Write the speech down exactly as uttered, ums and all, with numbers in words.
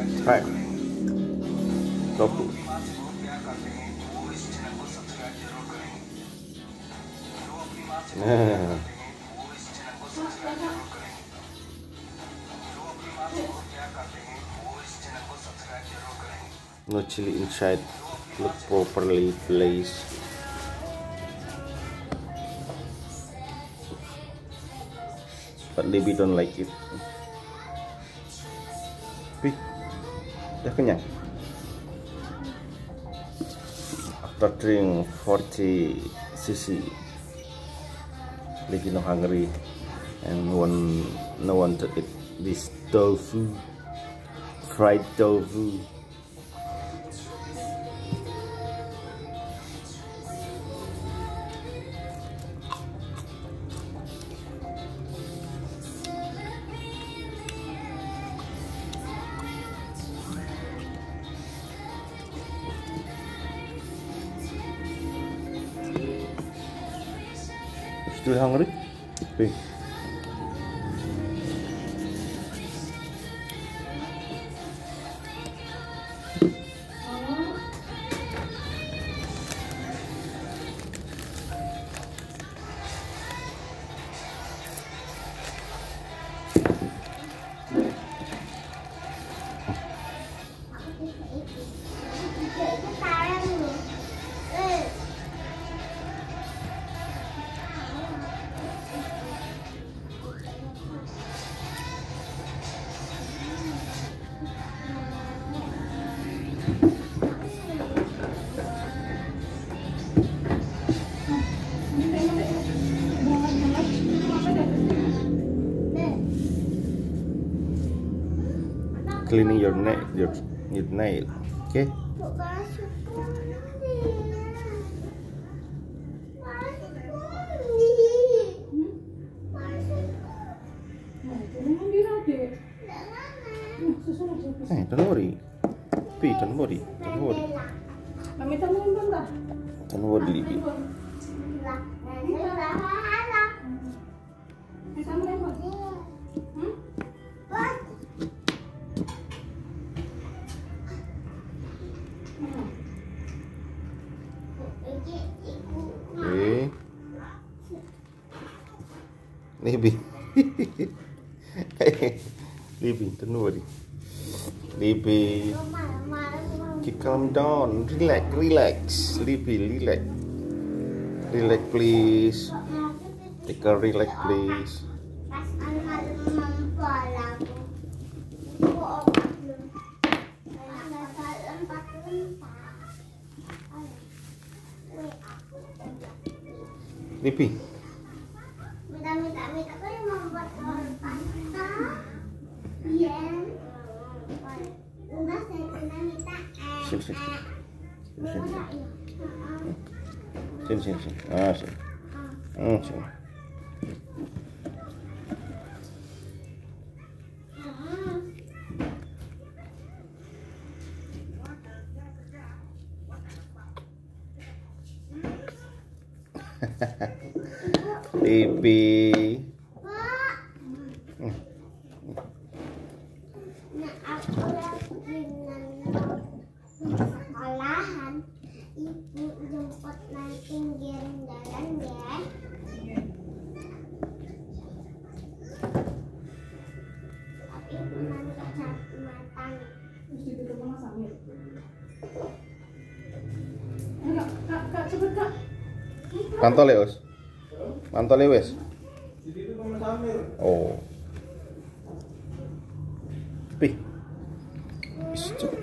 Try tofu. Nah. No chili inside. Look properly placed. But Libby don't like it. Wih, udah kenyang. After drink forty cc, Libby no hungry and one no one to eat this tofu, fried tofu. Still hungry? Wait. Cleaning your nail, your your nail, okay? Hey, don't worry, P, don't worry, don't worry, don't worry, Libby. Okay. Libby. Hey, Libby, don't worry. Libby, okay, calm down, relax, relax. Libby, relax, relax, please. Take a relax, please. Libby. Minta-minta aku yang membuat pasta. Iya. Enggak, saya minta-minta. Sini, sini. Sini, sini, sini, sini. Ah, sini. Hmm, sini. Libby. Hmm. Nah, aku lagi sekolahan. Ibu jemput naik pinggir jalan ya. Tapi ibu nanti kecamatan. Terus ditutup sama Samir. Enggak, kak, kak, cepet kak. Mantol ya, Us? Mantol ya, wes? Oh. Pi.